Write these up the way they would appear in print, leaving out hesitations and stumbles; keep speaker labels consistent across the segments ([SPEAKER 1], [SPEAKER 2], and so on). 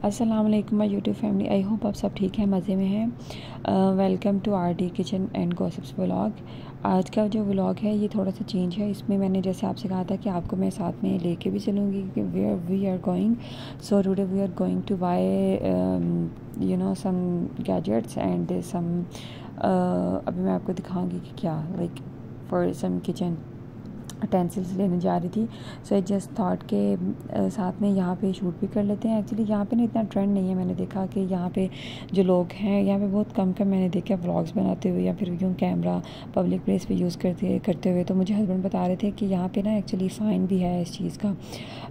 [SPEAKER 1] अस्सलाम वालेकुम my YouTube family. I hope आप सब ठीक हैं, मज़े में हैं। Welcome to RD kitchen and gossips vlog. आज का जो व्लॉग है ये थोड़ा सा चेंज है। इसमें मैंने जैसे आपसे कहा था कि आपको मैं साथ में लेके भी चलूँगी कि we are going, so today we are going to buy some gadgets and some अभी मैं आपको दिखाऊंगी कि क्या like for some kitchen utensils लेने जा रही थी। सो आई जस्ट थॉट के साथ में यहाँ पे शूट भी कर लेते हैं। एक्चुअली यहाँ पे ना इतना ट्रेंड नहीं है। मैंने देखा कि यहाँ पे जो लोग हैं यहाँ पे बहुत कम मैंने देखा व्लॉग्स बनाते हुए या फिर यूँ कैमरा पब्लिक प्लेस पे यूज़ करते हुए। तो मुझे हस्बैंड बता रहे थे कि यहाँ पे ना एक्चुअली फ़ाइन भी है इस चीज़ का।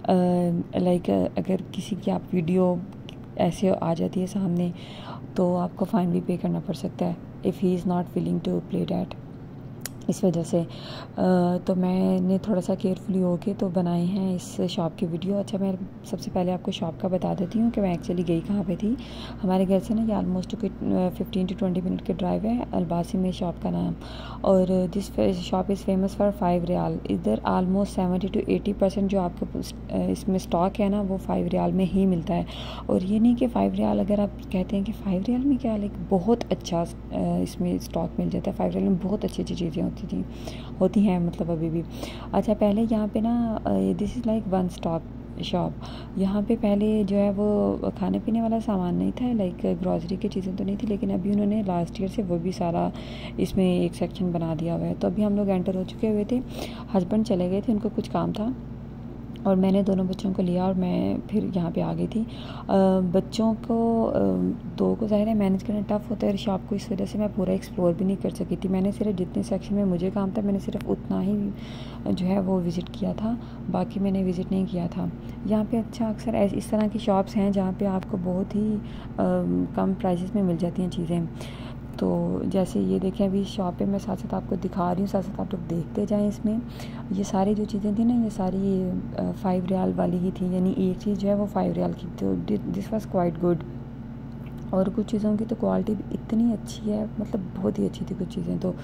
[SPEAKER 1] लाइक अगर किसी की आप वीडियो ऐसे आ जाती है सामने तो आपको फ़ाइन भी पे करना पड़ सकता है if he is not willing to play that. इस वजह से तो मैंने थोड़ा सा केयरफुली होके तो बनाए हैं इस शॉप की वीडियो। अच्छा, मैं सबसे पहले आपको शॉप का बता देती हूँ कि मैं एक्चुअली गई कहाँ पे थी। हमारे घर से ना ये आलमोस्ट 15 to 20 मिनट के ड्राइव है। अलबासी में शॉप का नाम, और this shop is famous for 5 रियाल। इधर आलमोस्ट 70 to 80% जो आपको इसमें स्टॉक है ना वो 5 रियाल में ही मिलता है। और ये नहीं कि 5 रियाल अगर आप कहते हैं कि 5 रियाल में क्या, लाइक बहुत अच्छा इसमें स्टॉक मिल जाता है। 5 रियाल में बहुत अच्छी अच्छी चीज़ें होती हैं मतलब अभी भी। अच्छा, पहले यहाँ पे ना this is like one stop shop. यहाँ पे पहले जो है वो खाने पीने वाला सामान नहीं था, लाइक ग्रॉसरी की चीज़ें तो नहीं थी, लेकिन अभी उन्होंने लास्ट ईयर से वो भी सारा इसमें एक सेक्शन बना दिया हुआ है। तो अभी हम लोग एंटर हो चुके हुए थे। हस्बैंड चले गए थे, उनको कुछ काम था और मैंने दोनों बच्चों को लिया और मैं फिर यहाँ पे आ गई थी। बच्चों को दो को ज़ाहिर है मैनेज करना टफ़ होता है शॉप को, इस वजह से मैं पूरा एक्सप्लोर भी नहीं कर सकी थी। मैंने सिर्फ जितने सेक्शन में मुझे काम था मैंने सिर्फ उतना ही जो है वो विज़िट किया था, बाकी मैंने विज़िट नहीं किया था। यहाँ पे अच्छा अक्सर इस तरह की शॉप्स हैं जहाँ पे आपको बहुत ही कम प्राइसेस में मिल जाती हैं चीज़ें। तो जैसे ये देखें, अभी शॉप पे मैं साथ साथ आपको दिखा रही हूँ, साथ साथ आप लोग देखते जाएं। इसमें ये सारी जो चीज़ें थी ना ये सारी 5 रियाल वाली ही थी, यानी एक चीज़ जो है वो 5 रियाल की। तो दिस वाज क्वाइट गुड। और कुछ चीज़ों की तो क्वालिटी भी इतनी अच्छी है, मतलब बहुत ही अच्छी थी कुछ चीज़ें तो।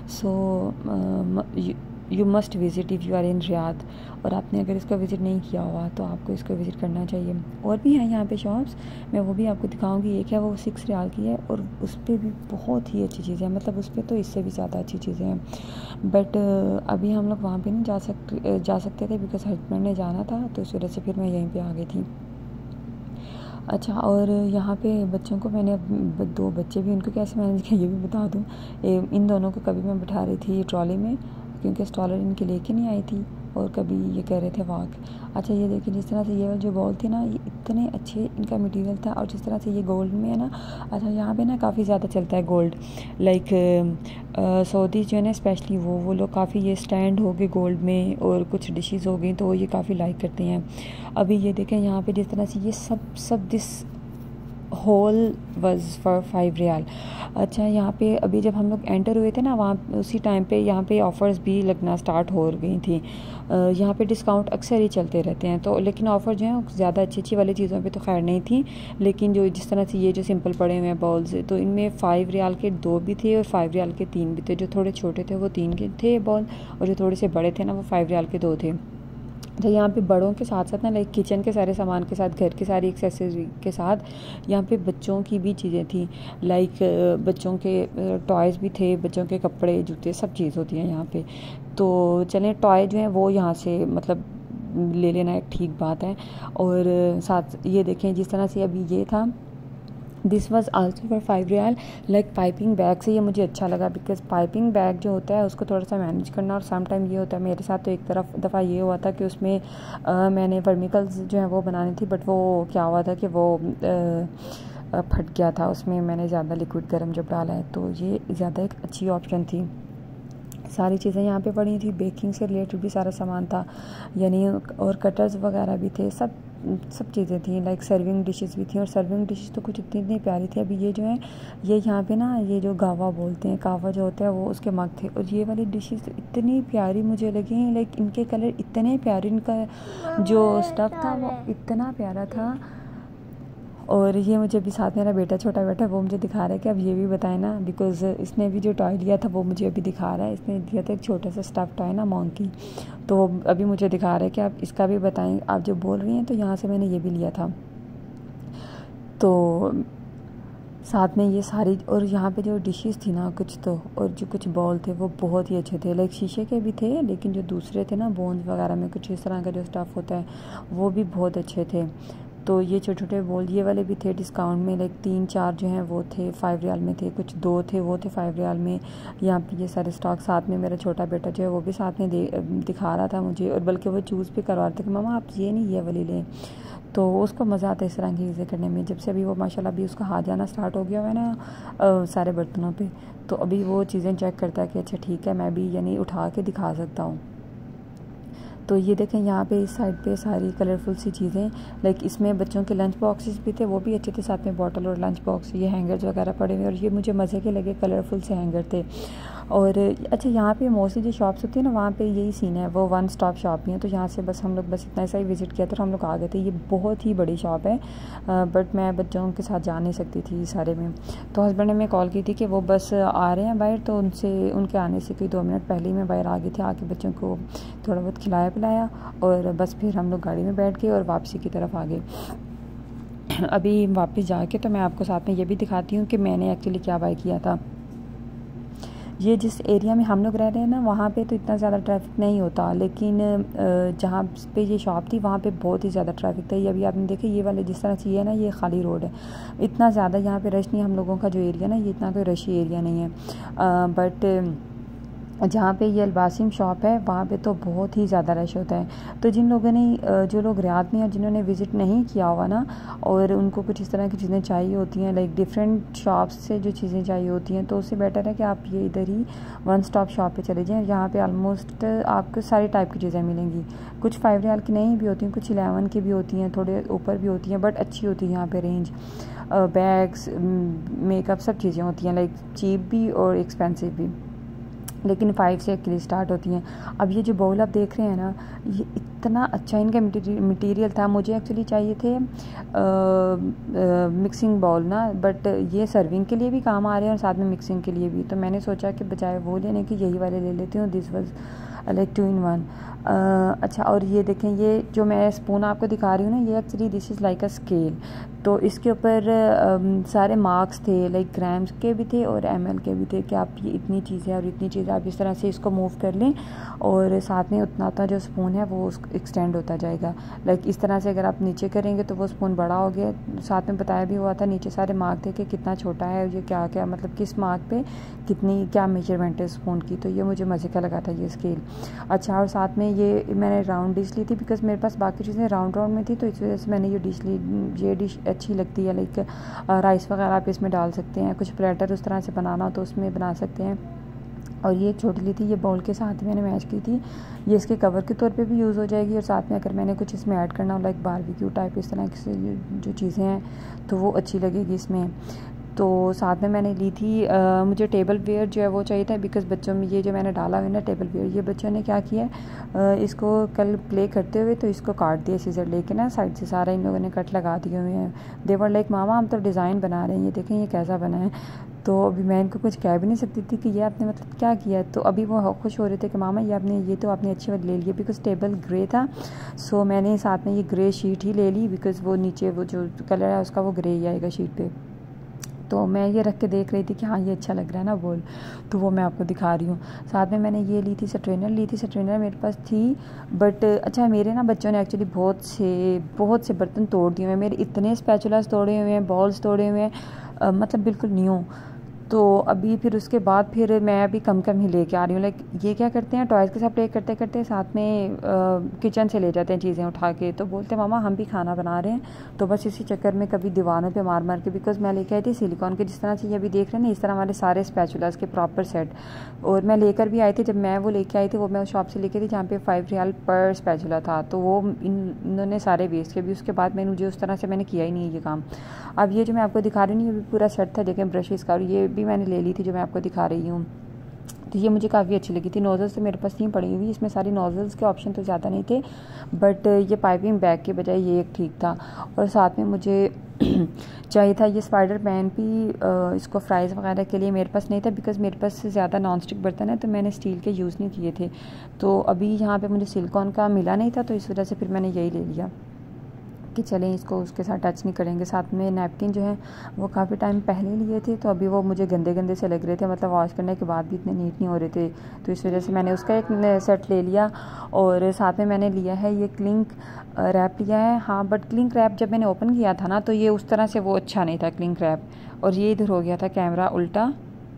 [SPEAKER 1] So you must visit if you are in Riyadh. और आपने अगर इसको विज़िट नहीं किया हुआ तो आपको इसको विज़िट करना चाहिए। और भी हैं यहाँ पे शॉप्स, मैं वो भी आपको दिखाऊंगी। एक है वो 6 रियाल की है और उस पर भी बहुत ही अच्छी चीज़ें हैं, मतलब उस पर तो इससे भी ज़्यादा अच्छी चीज़ें हैं। बट अभी हम लोग वहाँ पे नहीं जा सकते थे बिकॉज़ हस्बैंड ने जाना था, तो इस वजह से फिर मैं यहीं पर आ गई थी। अच्छा, और यहाँ पे बच्चों को मैंने 2 बच्चे भी, उनको कैसे मैनेज किया ये भी बता दूँ। इन दोनों को कभी मैं बिठा रही थी ट्रॉली में क्योंकि स्टॉलर इनके लेके नहीं आई थी, और कभी ये कह रहे थे वॉक। अच्छा, ये देखिए जिस तरह से ये वाली जो बॉल थी ना ये इतने अच्छे इनका मटेरियल था, और जिस तरह से ये गोल्ड में है ना। अच्छा, यहाँ पे ना काफ़ी ज़्यादा चलता है गोल्ड, लाइक सऊदी जो है ना स्पेशली वो लोग काफ़ी ये स्टैंड हो गए गोल्ड में, और कुछ डिशेज़ हो गई तो ये काफ़ी लाइक करते हैं। अभी ये देखें यहाँ पे जिस तरह से ये सब दिस होल वज़ फॉर 5 रियाल। अच्छा, यहाँ पे अभी जब हम लोग एंटर हुए थे ना वहाँ उसी टाइम पे यहाँ पे ऑफ़र्स भी लगना स्टार्ट हो गई थी। यहाँ पे डिस्काउंट अक्सर ही चलते रहते हैं, तो लेकिन ऑफ़र जो है ज़्यादा अच्छी वाली चीज़ों पे तो खैर नहीं थी। लेकिन जो जिस तरह से ये जो सिंपल पड़े हुए हैं बॉल्स, तो इनमें 5 रियाल के 2 भी थे और 5 रियाल के 3 भी थे। जो थोड़े छोटे थे वो 3 के थे बॉल, और जो थोड़े से बड़े थे ना वो 5 रियाल के 2 थे। तो यहाँ पे बड़ों के साथ साथ ना लाइक किचन के सारे सामान के साथ, घर की सारी एक्सेसरी के साथ यहाँ पे बच्चों की भी चीज़ें थी, लाइक बच्चों के टॉयज़ भी थे, बच्चों के कपड़े जूते सब चीज़ होती हैं यहाँ पे। तो चलें, टॉय जो हैं वो यहाँ से मतलब ले लेना एक ठीक बात है। और साथ ये देखें जिस तरह से अभी ये था, दिस वॉज आल्सो फॉर 5 रियाल। लाइक पाइपिंग बैग से ये मुझे अच्छा लगा बिकॉज पाइपिंग बैग जो होता है उसको थोड़ा सा मैनेज करना, और सम टाइम ये होता है मेरे साथ तो एक दफ़ा ये हुआ था कि उसमें मैंने वर्मिकल्स जो है वो बनानी थी, बट वो क्या हुआ था कि वो फट गया था। उसमें मैंने ज़्यादा लिक्विड गर्म जब डाला है, तो ये ज़्यादा एक अच्छी ऑप्शन थी। सारी चीज़ें यहाँ पे पड़ी थी, बेकिंग से रिलेटेड भी सारा सामान था यानी, और कटर्स वगैरह भी थे, सब चीज़ें थी, लाइक सर्विंग डिशेस भी थी। और सर्विंग डिशेस तो कुछ इतनी प्यारी थी। अभी ये जो है ये यहाँ पे ना ये जो गावा बोलते हैं, कावा जो होता है वो उसके मग थे, और ये वाली डिशेस इतनी प्यारी मुझे लगी, लाइक इनके कलर इतने प्यारे, इनका जो स्टफ़ था वो इतना प्यारा था। और ये मुझे अभी साथ मेरा बेटा छोटा बैठा है, वो मुझे दिखा रहा है कि अब ये भी बताएं ना, बिकॉज़ इसने भी जो टॉय लिया था वो मुझे अभी दिखा रहा है। इसने दिया था एक छोटा सा स्टफ़ टॉय ना मॉन्की, तो वो अभी मुझे दिखा रहा है कि आप इसका भी बताएं। आप जो बोल रही हैं तो यहाँ से मैंने ये भी लिया था। तो साथ में ये सारी, और यहाँ पे जो डिशेस थी ना कुछ तो, और जो कुछ बॉल थे वो बहुत ही अच्छे थे, लाइक शीशे के भी थे, लेकिन जो दूसरे थे ना बोन्स वगैरह में कुछ इस तरह का जो स्टफ़ होता है वो भी बहुत अच्छे थे। तो ये छोटे छोटे बॉल ये वाले भी थे डिस्काउंट में, लाइक 3-4 जो हैं वो थे 5 रियाल में थे, कुछ 2 थे वो थे 5 रियाल में। यहाँ पे ये सारे स्टॉक, साथ में मेरा छोटा बेटा जो है वो भी साथ में दिखा रहा था मुझे, और बल्कि वो चूज़ भी करवा रहा था कि मामा आप ये नहीं ये वाली लें। तो उसको मज़ा आता है इस तरह की चीज़ें करने में। जब से अभी वो माशाल्लाह अभी उसका हाथ जाना स्टार्ट हो गया हुआ है ना सारे बर्तनों पे, तो अभी वो चीज़ें चेक करता है कि अच्छा ठीक है मैं भी यानी उठा के दिखा सकता हूँ। तो ये देखें यहाँ पे इस साइड पे सारी कलरफुल सी चीज़ें, लाइक इसमें बच्चों के लंच बॉक्सेस भी थे, वो भी अच्छे थे, साथ में बॉटल और लंच बॉक्स, ये हैंगर्स वगैरह पड़े हुए, और ये मुझे मज़े के लगे, कलरफुल से हैंगर थे। और अच्छा यहाँ पे मोस्टली जो शॉप्स होती है ना वहाँ पे यही सीन है, वो वन स्टॉप शॉप ही है। तो यहाँ से बस हम लोग बस इतना सा ही विज़िट किया तो हम लोग आ गए थे। ये बहुत ही बड़ी शॉप है, बट मैं बच्चों के साथ जा नहीं सकती थी सारे में। तो हस्बैंड ने मैं कॉल की थी कि वो बस आ रहे हैं बाहर, तो उनके आने से कोई 2 मिनट पहले ही मैं बाहर आ गई थी, आके बच्चों को थोड़ा बहुत खिलाया पिलाया, और बस फिर हम लोग गाड़ी में बैठ गए और वापसी की तरफ आ गए। अभी वापस जाके तो मैं आपको साथ में ये भी दिखाती हूँ कि मैंने एक्चुअली क्या बाय किया था। ये जिस एरिया में हम लोग रह रहे हैं ना वहाँ पे तो इतना ज़्यादा ट्रैफिक नहीं होता, लेकिन जहाँ पे ये शॉप थी वहाँ पे बहुत ही ज़्यादा ट्रैफिक था। ये अभी आपने देखे ये वाले जिस तरह से ये है ना, ये खाली रोड है, इतना ज़्यादा यहाँ पे रश नहीं। हम लोगों का जो एरिया ना ये इतना कोई रशी एरिया नहीं है, बट जहाँ पे ये अलबासिम शॉप है वहाँ पे तो बहुत ही ज़्यादा रश होता है। तो जिन लोगों ने जो लोग रियाद में हैं जिन्होंने विज़िट नहीं किया हुआ ना, और उनको कुछ इस तरह की चीज़ें चाहिए होती हैं, लाइक डिफरेंट शॉप्स से जो चीज़ें चाहिए होती हैं, तो उससे बेटर है कि आप ये इधर ही वन स्टॉप शॉप पे चले जाएँ। यहाँ पे ऑलमोस्ट आपको सारी टाइप की चीज़ें मिलेंगी, कुछ 5 रियाल की नहीं भी होती हैं, कुछ 11 की भी होती हैं, थोड़े ऊपर भी होती हैं, बट अच्छी होती है यहाँ पे रेंज। बैग्स, मेकअप, सब चीज़ें होती हैं, लाइक चीप भी और एक्सपेंसिव भी, लेकिन 5 से एक्चुअली स्टार्ट होती हैं। अब ये जो बाउल आप देख रहे हैं ना, ये इतना अच्छा इनका मटेरियल था। मुझे एक्चुअली चाहिए थे मिक्सिंग बाउल ना, बट ये सर्विंग के लिए भी काम आ रहे हैं और साथ में मिक्सिंग के लिए भी। तो मैंने सोचा कि बजाय वो लेने की यही वाले ले लेती हूँ। This was like 2 in 1। अच्छा, और ये देखें, ये जो मैं स्पून आपको दिखा रही हूँ ना, ये actually this is like a scale. तो इसके ऊपर सारे मार्क्स थे, लाइक ग्राम्स के भी थे और ml के भी थे, कि आप ये इतनी चीज़ें और इतनी चीज़ें आप इस तरह से इसको मूव कर लें, और साथ में उतना उतना जो स्पून है वो एक्सटेंड होता जाएगा। लाइक इस तरह से अगर आप नीचे करेंगे तो वो स्पून बड़ा हो गया। साथ में बताया भी हुआ था, नीचे सारे मार्क थे कि कितना छोटा है, ये क्या क्या मतलब किस मार्क पे कितनी क्या मेजरमेंट है स्पून की। तो ये मुझे मज़े का लगा था ये स्केल। अच्छा, और साथ में ये मैंने राउंड डिश ली थी, बिकॉज मेरे पास बाकी चीज़ें राउंड में थी, तो इस वजह से मैंने ये डिश ली। ये डिश अच्छी लगती है, लाइक राइस वगैरह आप इसमें डाल सकते हैं, कुछ प्लेटर उस तरह से बनाना हो तो उसमें बना सकते हैं। और ये छोटी ली थी, ये बाउल के साथ ही मैंने मैच की थी। ये इसके कवर के तौर पे भी यूज़ हो जाएगी, और साथ में अगर मैंने कुछ इसमें ऐड करना हो लाइक बारबेक्यू टाइप इस तरह की जो चीज़ें हैं तो वो अच्छी लगेगी इसमें। तो साथ में मैंने ली थी मुझे टेबल वेयर जो है वो चाहिए था, बिकॉज़ बच्चों में ये जो मैंने डाला हुआ है ना टेबल वेयर, ये बच्चों ने क्या किया इसको कल प्ले करते हुए तो इसको काट दिया सीजर लेके ना, साइड से सारा इन लोगों ने कट लगा दिए हुए हैं। देवर लाइक मामा हम तो डिज़ाइन बना रहे हैं, ये देखें ये कैसा बना है। तो अभी मैं इनको कुछ कह भी नहीं सकती थी कि ये आपने मतलब क्या किया है। तो अभी वो खुश हो रहे थे कि मामा ये तो आपने अच्छी बात ले ली, बिकॉज़ टेबल ग्रे था। सो मैंने साथ में ये ग्रे शीट ही ले ली, बिकॉज़ वो नीचे वो जो कलर है उसका वो ग्रे ही आएगा शीट पे। तो मैं ये रख के देख रही थी कि हाँ ये अच्छा लग रहा है ना बोल, तो वो मैं आपको दिखा रही हूँ। साथ में मैंने ये ली थी स्ट्रेनर मेरे पास थी, बट अच्छा मेरे ना बच्चों ने एक्चुअली बहुत से बर्तन तोड़ दिए हुए हैं मेरे, इतने स्पैचुलास तोड़े हुए हैं, बॉल्स तोड़े हुए हैं, मतलब बिल्कुल न्यू। तो अभी फिर उसके बाद फिर मैं अभी कम ही लेके आ रही हूँ। लाइक ये क्या करते हैं, टॉयज़ के साथ प्ले करते करते साथ में किचन से ले जाते हैं चीज़ें उठा के, तो बोलते हैं मामा हम भी खाना बना रहे हैं। तो बस इसी चक्कर में कभी दीवानों पे मार के, बिकॉज मैं लेके आई थी सिलिकॉन के, जिस तरह से ये अभी देख रहे हैं ना, इस तरह हमारे सारे स्पैचुलास के प्रॉपर सेट। और मैं लेकर भी आई थी, जब मैं वो लेके आई थी वो मैं उस शॉप से लेके थी जहाँ पे 5 रियाल पर स्पैचुला था, तो वो इन्होंने सारे वेस्ट किए भी। उसके बाद मुझे उस तरह से मैंने किया ही नहीं है ये काम। अब ये जो मैं आपको दिखा रही हूँ ये भी पूरा सेट था, देखें ब्रशेज़ का, और ये भी मैंने ले ली थी जो मैं आपको दिखा रही हूँ। तो ये मुझे काफ़ी अच्छी लगी थी। नोज़ल्स तो मेरे पास नहीं पड़ी हुई, इसमें सारी नोज़ल्स के ऑप्शन तो ज़्यादा नहीं थे, बट ये पाइपिंग बैग के बजाय ये एक ठीक था। और साथ में मुझे चाहिए था ये स्पाइडर पैन भी, इसको फ्राइज़ वगैरह के लिए मेरे पास नहीं था, बिकॉज़ मेरे पास ज़्यादा नॉन स्टिक बर्तन है तो मैंने स्टील के यूज़ नहीं किए थे। तो अभी यहाँ पे मुझे सिलिकॉन का मिला नहीं था, तो इस वजह से फिर मैंने यही ले लिया। कि चलें इसको उसके साथ टच नहीं करेंगे। साथ में नैपकिन जो है वो काफ़ी टाइम पहले लिए थे, तो अभी वो मुझे गंदे गंदे से लग रहे थे, मतलब वॉश करने के बाद भी इतने नीट नहीं हो रहे थे, तो इस वजह से मैंने उसका एक सेट ले लिया। और साथ में मैंने लिया है ये क्लिंक रैप लिया है। हाँ, बट क्लिंक रैप जब मैंने ओपन किया था ना, तो ये उस तरह से वो अच्छा नहीं था क्लिंक रैप, और ये इधर हो गया था कैमरा उल्टा,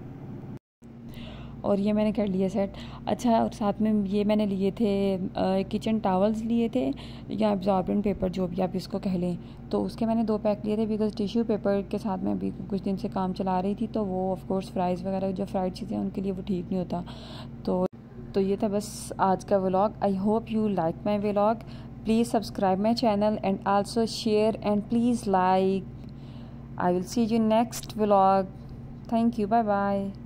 [SPEAKER 1] और ये मैंने कर लिया सेट। अच्छा, और साथ में ये मैंने लिए थे किचन टावल्स लिए थे, या एब्जॉर्बेंट पेपर जो भी आप इसको कह लें, तो उसके मैंने 2 पैक लिए थे, बिकॉज टिश्यू पेपर के साथ मैं अभी कुछ दिन से काम चला रही थी, तो वो ऑफ कोर्स फ्राइज़ वगैरह जो फ्राइड चीज़ें उनके लिए वो ठीक नहीं होता। तो ये था बस आज का vlog. I hope you like my vlog. Please subscribe my channel and also share and please like. I will see you next vlog. Thank you. Bye bye.